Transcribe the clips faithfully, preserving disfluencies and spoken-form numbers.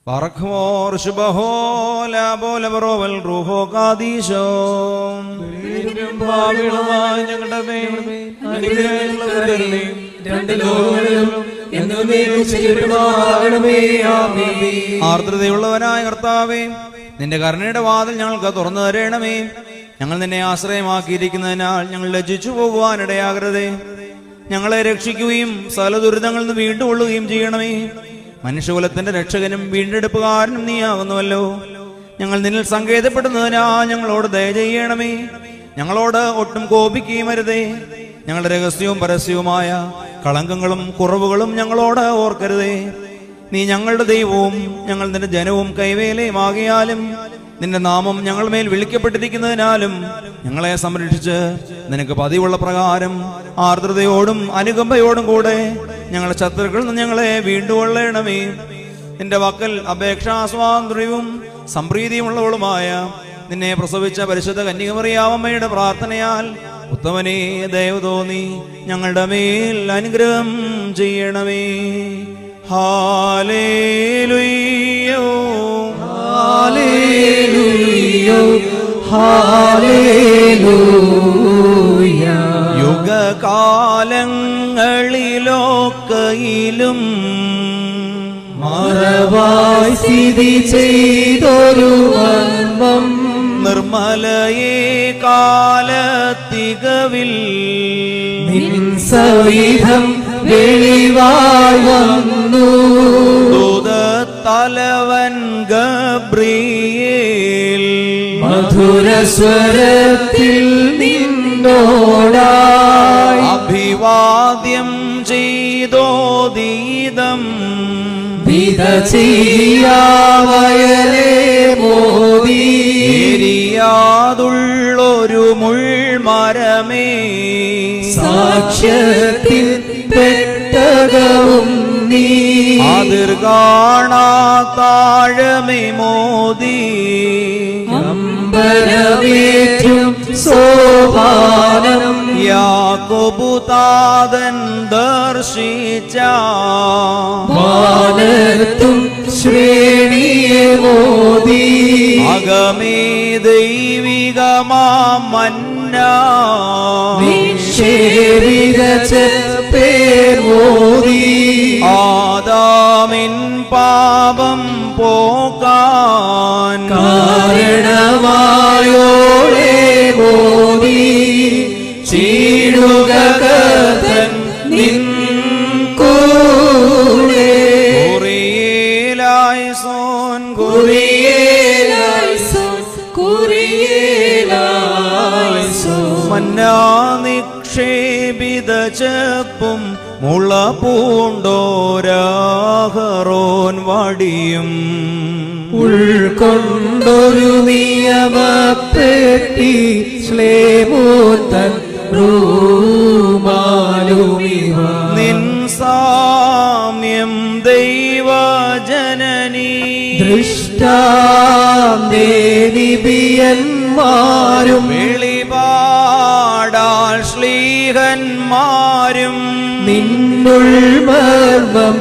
Parakmor Shubaho Labo Labarovel Ruho Kadisho Arthur the Ulavana Artave, then the Garneta Vadal Yanka Torna Rename, Yangan Asre Makirikinana, Yang Legichu one a day agrade, Yangal Rexiquim, Saladurangal the Wind to him Gianami. മനുഷ്യകുലത്തിന്റെ രക്ഷകനും വീണ്ടെടുപ്പുകാരനും നീയാകുന്നുവല്ലോ. ഞങ്ങൾ നിന്നിൽ സങ്കേതപ്പെടുന്നതിനാൽ ഞങ്ങളോട് ദയ ചെയ്യണമേ. ഞങ്ങളോട് ഒട്ടും കോപിക്കുകയും അരുതേ. ഞങ്ങളുടെ രഹസ്യവും പരസ്യവുമായ കളങ്കങ്ങളും കുറവുകളും ഞങ്ങളോട് ഓർക്കരുതേ. നീ ഞങ്ങളുടെ ദൈവവും ഞങ്ങൾ നിന്റെ ജനവും കൈവേലയുമാകിയാലും നിന്റെ നാമം ഞങ്ങൾ മേൽ വിളിക്കപ്പെട്ടിരിക്കുന്നതിനാലും ഞങ്ങളെ സംരക്ഷിച്ച് നിനക്ക് പതിവുള്ള പ്രകാരം ആർദ്രതയോടും അനുകമ്പയോടും കൂടെ ഞങ്ങളുടെ ശത്രുക്കളിൽ നിന്ന് ഞങ്ങളെ വീണ്ടുകൊള്ളണമേ. നിന്റെ വാക്കൽ അപേക്ഷാസ്വാതന്ത്ര്യവും സംപ്രീതിയുമുള്ളവളുമായ നിന്നെ പ്രസവിച്ച പരിശുദ്ധ കന്യകമറിയാവമ്മയുടെ പ്രാർത്ഥനയാൽ ഉത്തമനേ ദയവ് തോന്നി ഞങ്ങളുടെ മേൽ അനുഗ്രഹം ചെയ്യണമേ. Hallelujah, Hallelujah, Hallelujah. Yuga kalangalilokayilum Maravai siddhi cheydoru anvam Nirmalaye kalathigavil Nin savitham വെളിവായി വന്നു ദൂതത്തലവൻ ഗബ്രിയേൽ മധുരസ്വരത്തിൽ നിന്നോടായി അഭിവാദ്യം ചെയ്തോദീതം വിധചിയാവയലേ മോദി എരിയാതുള്ളൊരു മുൾമരമേ സാക്ഷ്യത്തിൽ പെട്ടകവും നീ അതിർകാണാതാഴമേ മോദി അമ്പരമേറ്റും സോപാനം യാക്കോബുതാതൻ ദർശിച്ച വാനത്തും ശ്രേണിയെ മോദി അകമേ ദൈവികമാം മന്ന നിക്ഷേപിത പേർ മോദി ആദാമിൻ പാപം പോകാൻ കാരണമായോളെ മോദി ചീടുക കഥൻ നിൻ കൂടെ കുറിയേലായിസോൻ കുറിയേലായിസോൻ കുറിയേലായിസോൻ മന്നാ നിക്ഷേപിത ചെപ്പും മുള പൂണ്ടോരാഹറോൻ വടിയും ഉൾക്കൊണ്ടൊരു നിയമപ്പെട്ടി ശ്ലേമൂത്തൻ റൂമാലുമിവ നിൻ സാമ്യം ദൈവജനനീ ദൃഷ്ടാന്തേനിബിയന്മാരും വെളിപാടാൽ ശ്ലീഹന്മാരും നിന്നുൾ മർമ്മം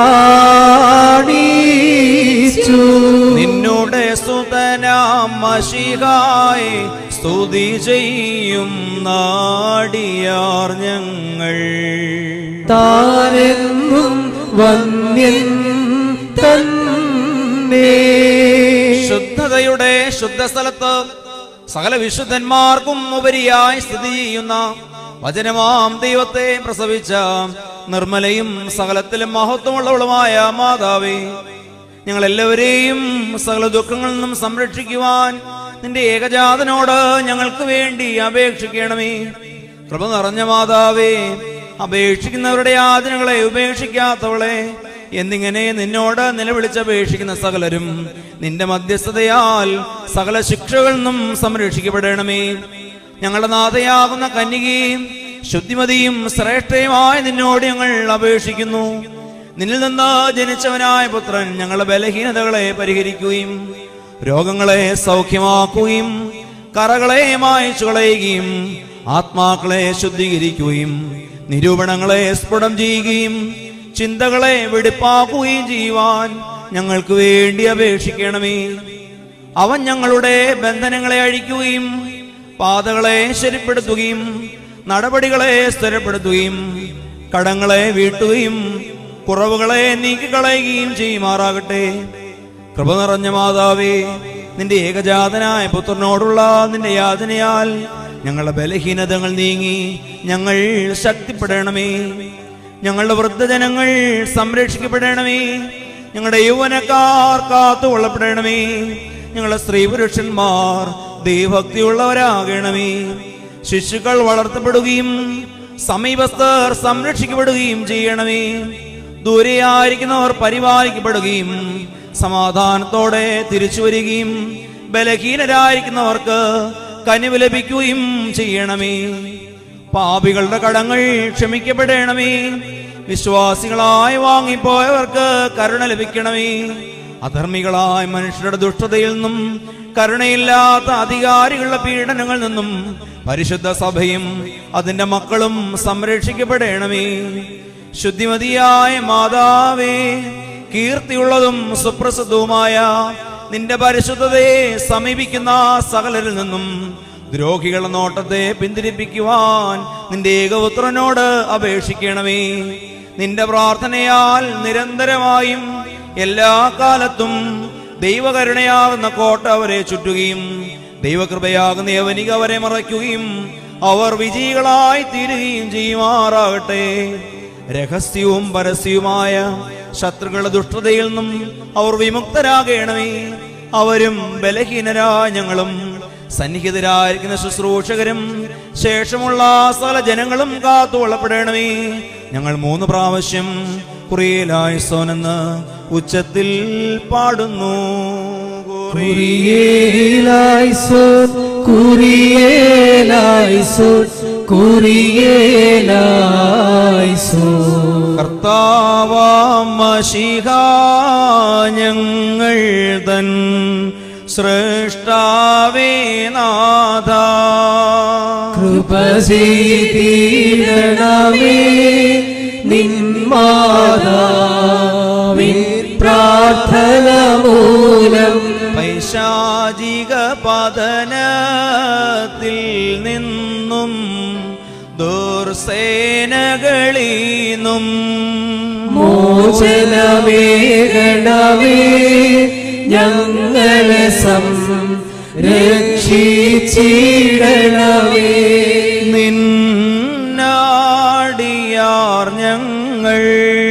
കാണിച്ചു നിന്നുടെ സുതനാം മശിഹായി സ്തുതി ചെയ്യും നാടിയാർ ഞങ്ങൾ താനെന്നും വന്യൻ തന്നെ ശുദ്ധതയുടെ ശുദ്ധസ്ഥലത്ത് സകല വിശുദ്ധന്മാർക്കും ഉപരിയായി സ്ഥിതി ചെയ്യുന്ന വചനമാം ദൈവത്തെ പ്രസവിച്ച നിർമ്മലയും സകലത്തിലും മഹത്വമുള്ളവളുമായ മാതാവേ, ഞങ്ങളെല്ലാവരെയും സകല ദുഃഖങ്ങളിൽ നിന്നും സംരക്ഷിക്കുവാൻ നിന്റെ ഏകജാതനോട് ഞങ്ങൾക്ക് വേണ്ടി അപേക്ഷിക്കണമേ. കൃപ നിറഞ്ഞ മാതാവേ, അപേക്ഷിക്കുന്നവരുടെ യാതനകളെ ഉപേക്ഷിക്കാത്തവളെ, എന്നിങ്ങനെ നിന്നോട് നിലവിളിച്ചപേക്ഷിക്കുന്ന സകലരും നിന്റെ മധ്യസ്ഥതയാൽ സകല ശിക്ഷകളിൽ നിന്നും സംരക്ഷിക്കപ്പെടണമേ. ഞങ്ങളുടെ നാഥയാകുന്ന കന്യകയും ശുദ്ധിമതിയും ശ്രേഷ്ഠയുമായ നിന്നോട് ഞങ്ങൾ അപേക്ഷിക്കുന്നു. നിന്നിൽ നിന്ന് ജനിച്ചവനായ പുത്രൻ ഞങ്ങളുടെ ബലഹീനതകളെ പരിഹരിക്കുകയും രോഗങ്ങളെ സൗഖ്യമാക്കുകയും കറകളെ മായ്ച്ചു കളയുകയും ആത്മാക്കളെ ശുദ്ധീകരിക്കുകയും നിരൂപണങ്ങളെ സ്ഫുടം ചെയ്യുകയും ചിന്തകളെ വെടിപ്പാക്കുകയും ചെയ്യുവാൻ ഞങ്ങൾക്ക് വേണ്ടി അപേക്ഷിക്കണമേ. അവൻ ഞങ്ങളുടെ ബന്ധനങ്ങളെ അഴിക്കുകയും പാതകളെ ശരിപ്പെടുത്തുകയും നടപടികളെ സ്ഥിരപ്പെടുത്തുകയും കടങ്ങളെ വീട്ടുകയും കുറവുകളെ നീക്കിക്കളയുകയും ചെയ്യുമാറാകട്ടെ. കൃപ നിറഞ്ഞ മാതാവേ, നിന്റെ ഏകജാതനായ പുത്രനോടുള്ള നിന്റെ യാതനയാൽ ഞങ്ങളുടെ ബലഹീനതകൾ നീങ്ങി ഞങ്ങൾ ശക്തിപ്പെടണമേ. ഞങ്ങളുടെ വൃദ്ധജനങ്ങൾ സംരക്ഷിക്കപ്പെടണമേ. ഞങ്ങളുടെ യൗവനക്കാർ കാത്തുകൊള്ളപ്പെടണമേ. ഞങ്ങളുടെ സ്ത്രീ പുരുഷന്മാർ ദൈവഭക്തിയുള്ളവരാകണമേ. ശിശുക്കൾ വളർത്തപ്പെടുകയും സമീപസ്ഥർ സംരക്ഷിക്കപ്പെടുകയും ചെയ്യണമേ. ദൂരെയായിരിക്കുന്നവർ പരിപാലിക്കപ്പെടുകയും സമാധാനത്തോടെ തിരിച്ചു വരികയും ബലഹീനരായിരിക്കുന്നവർക്ക് കനിവ് ലഭിക്കുകയും ചെയ്യണമേ. പാപികളുടെ കടങ്ങൾ ക്ഷമിക്കപ്പെടണമേ. വിശ്വാസികളായി വാങ്ങിപ്പോയവർക്ക് കരുണ ലഭിക്കണമേ. അധർമ്മികളായ മനുഷ്യരുടെ ദുഷ്ടതയിൽ നിന്നും കരുണയില്ലാത്ത അധികാരികളുടെ പീഡനങ്ങളിൽ നിന്നും പരിശുദ്ധ സഭയും അതിന്റെ മക്കളും സംരക്ഷിക്കപ്പെടണമേ. ശുദ്ധിമതിയായ മാതാവേ, കീർത്തിയുള്ളതും സുപ്രസിദ്ധവുമായ നിന്റെ പരിശുദ്ധതയെ സമീപിക്കുന്ന സകലരിൽ നിന്നും ദ്രോഹികളുടെ നോട്ടത്തെ പിന്തിരിപ്പിക്കുവാൻ നിന്റെ ഏകപുത്രനോട് അപേക്ഷിക്കണമേ. നിന്റെ പ്രാർത്ഥനയാൽ നിരന്തരമായും എല്ലാ കാലത്തും ദൈവകരുണയാകുന്ന കോട്ട അവരെ ചുറ്റുകയും ദൈവകൃപയാകുന്ന യവനിക അവരെ മറയ്ക്കുകയും അവർ വിജയികളായി തീരുകയും ചെയ്യുമാറാകട്ടെ. രഹസ്യവും പരസ്യവുമായ ശത്രുക്കളുടെ ദുഷ്ടതയിൽ നിന്നും അവർ വിമുക്തരാകണമേ. അവരും ബലഹീനരായ ഞങ്ങളും സന്നിഹിതരായിരിക്കുന്ന ശുശ്രൂഷകരും ശേഷമുള്ള സകല ജനങ്ങളും കാത്തുകൊള്ളപ്പെടണമേ. ഞങ്ങൾ മൂന്ന് പ്രാവശ്യം കുറിയേലായിസോൻ എന്ന് ഉച്ചത്തിൽ പാടുന്നു. കുറിയേലായിസോൻ, കുറിയേലായിസോൻ, കുറിയേലായിസോൻ. കർത്താവാം മശീഹാ ഞങ്ങൾ തൻ സൃഷ്ടാവേ നാഥ, കൃപ ചെയ്തിടണമേ. നിൻ മാതാവിൻ പ്രാർത്ഥന മൂലം പൈശാചിക പതനത്തിൽ നിന്നും ദുർസേനകളീന്നും മോചനമേകണമേ. ഞങ്ങളെ സംരക്ഷിച്ചിടണമേ. നിന്നാടിയാർ ഞങ്ങൾ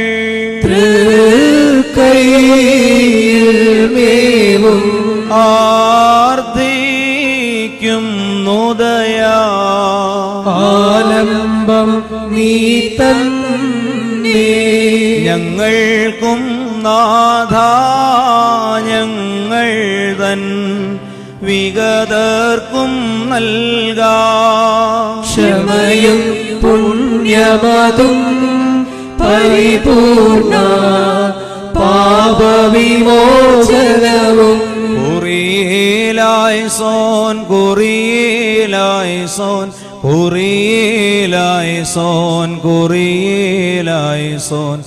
തൃക്കൈയിൽ മേവും ആർദ്ദിക്കും നുദയാ. ആലംബം നീ തന്നെ ഞങ്ങൾക്കും നാഥാ ഞങ്ങൾ തൻ വിഗതർക്കും നൽകാ. ക്ഷമയും പുണ്യമതും പരിപൂർണ പാപവിമോചനവും. കുറിയേലായിസോൻ, കുറിയേലായിസോൻ, കുറിയേലായിസോൻ, കുറിയേലായിസോൻ,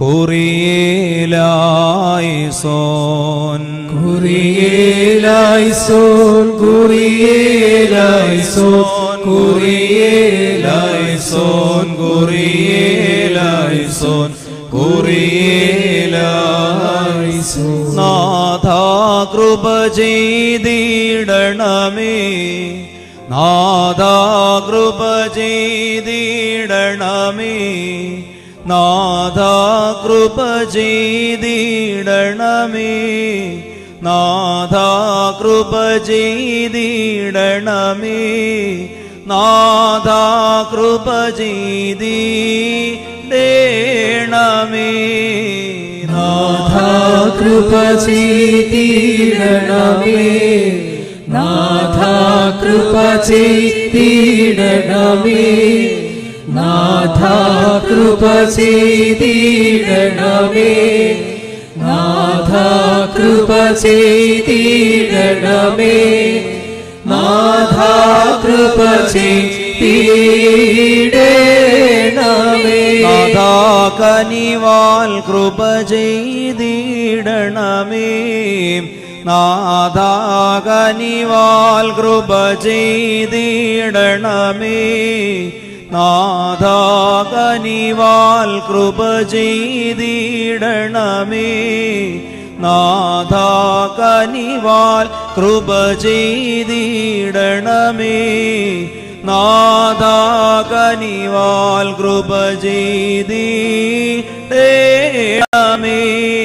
കുറിയേലായിസോൻ. കുറിയേലായിസോൻ, കുറിയേലായിസോൻ, കുറിയേലായിസോൻ, കുറിയേലായിസോൻ, കുറിയേലായിസോൻ. നാഥാ കൃപ ചെയ്തിടണമേ. നാഥാ കൃപ ചെയ്തിടണമേ. നാഥാ കൃപ ചെയ്തിടണമേ. നാഥാ കൃപ ചെയ്തിടണമേ. നാഥാ കൃപ ചെയ്തിടണമേ. നാഥാ കൃപ ചെയ്തിടണമേ. നാഥാ കൃപ ചെയ്തിടണമേ. നാഥാ കൃപ ചെയ്തിടണമേ. നാഥാ കൃപ ചെയ്തിടണമേ. നാഥാ കൃപ ചെയ്തിടണമേ. നാഥാ കനിവാൽ കൃപ ചെയ്തിടണമേ നാഥാ കനിവാൽ കൃപ ചെയ്തിടണമേ നാഥാ കനിവാൽ കൃപ ചെയ്തിടണമേ നാഥാ കനിവാൽ കൃപ ചെയ്തിടണമേ നാഥാ കനിവാൽ കൃപ ചെയ്തിടണമേ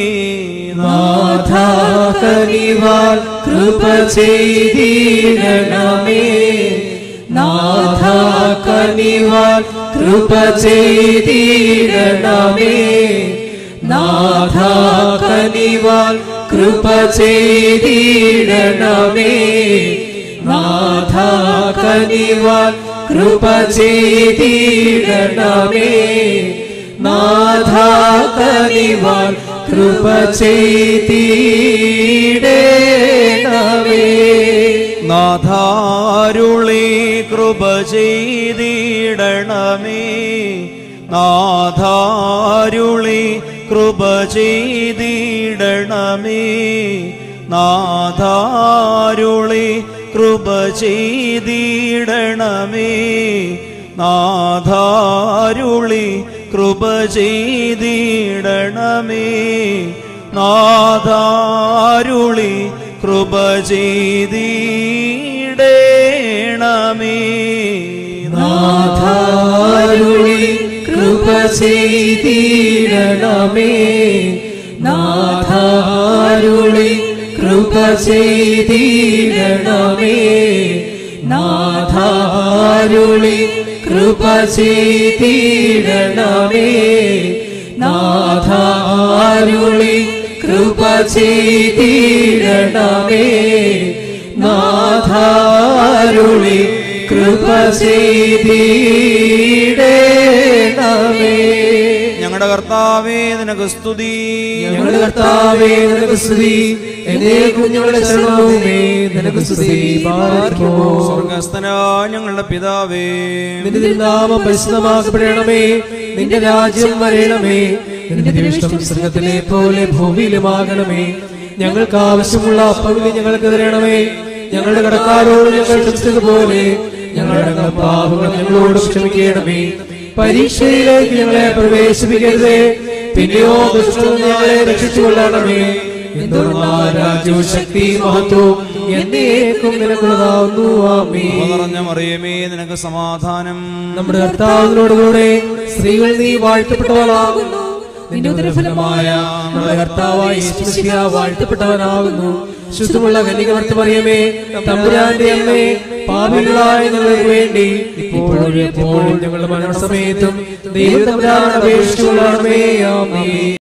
നാഥാ കനിവാൽ കൃപ ചെയ്തിടണമേ നാഥാ കനിവാൽ കൃപ ചെയ്തിടണമേ നാഥാ കനിവാൽ കൃപ ചെയ്തിടണമേ നാഥാ കനിവാൽ കൃപ ചെയ്തിടണമേ നാഥാ കനിവാൽ കൃപ ചെയ്തിടണമേ നാഥാരുളി കൃപ ചെയ്തിടണമേ നാഥാരുളി കൃപ ചെയ്തിടണമേ നാഥാരുളി കൃപ ചെയ്തിടണമേ നാഥാരുളി കൃപ ചെയ്തിടണമേ നാഥാരുളി കൃപ ചെയ്തിടണമേ നാഥാരുളി കൃപ ചെയ്തിടണമേ നാഥാരുളി കൃപ ചെയ്തിടണമേ നാഥാരുളി കൃപ ചെയ്തിടണമേ നാഥാരുളി കൃപ ചെയ്തിടണമേ നാഥാരുളി കൃപ ചെയ്തിടണമേ ഞങ്ങളുടെ കർത്താവേ നിനക്ക് സ്തുതി ഞങ്ങളുടെ കർത്താവേ നിനക്ക് സ്തുതി എന്നേക്കും ഞങ്ങളുടെ ശരണവുമേ നിനക്ക് സ്തുതി പാർക്കുമോ സ്വർഗ്ഗസ്ഥനായ ഞങ്ങളുടെ പിതാവേ നിന്റെ തിരുനാമം പരിശുദ്ധമാക്കപ്പെടണമേ നിന്റെ രാജ്യം വരണമേ നിന്റെ തിരുവിഷ്ടം സ്വർഗ്ഗത്തിലെ പോലെ ഭൂമിയിലുമാകണമേ ഞങ്ങൾക്ക് ആവശ്യമുള്ള അപ്പം ഞങ്ങൾക്ക് തരണമേ ഞങ്ങളുടെ കടക്കാരോട് ഞങ്ങൾ ക്ഷമിച്ചതുപോലെ ഞങ്ങളുടെ പാപങ്ങൾ ഞങ്ങളോട് ക്ഷമിക്കണമേ പരീക്ഷയിലേക്ക് ഞങ്ങളെ പ്രവേശിപ്പിക്കരുതേ പിന്നെയോ ദുഷ്ടം ഞങ്ങളെ രക്ഷിച്ചുകൊള്ളണമേ എന്തുകൊണ്ടാൽ രാജ്യവും ശക്തി മഹത്വവും എന്നേക്കും നിനക്കുള്ളതാവുന്നു ആമേൻ. നിറഞ്ഞ മറിയമേ നിനക്ക് സമാധാനം നമ്മുടെ കർത്താവിനോടുകൂടെ സ്ത്രീകൾ നീ വാഴ്ത്തപ്പെട്ടവളാകുന്നു നിന്റെ ഉദരഫലമായ നമ്മുടെ കർത്താവായ യേശു മിശിഹ വാഴ്ത്തപ്പെട്ടവനാകുന്നു ശുദ്ധമുള്ള കന്യകമർത്ത് മറിയമേ തമ്പുരാന്റെ അമ്മേ പാപികളായ ഞങ്ങൾക്ക് വേണ്ടി ഇപ്പോഴും എപ്പോഴും ഞങ്ങളുടെ മരണസമയത്തും ദൈവം തമ്പുരാനോട് അപേക്ഷിച്ചുകൊള്ളണമേ ആമേൻ.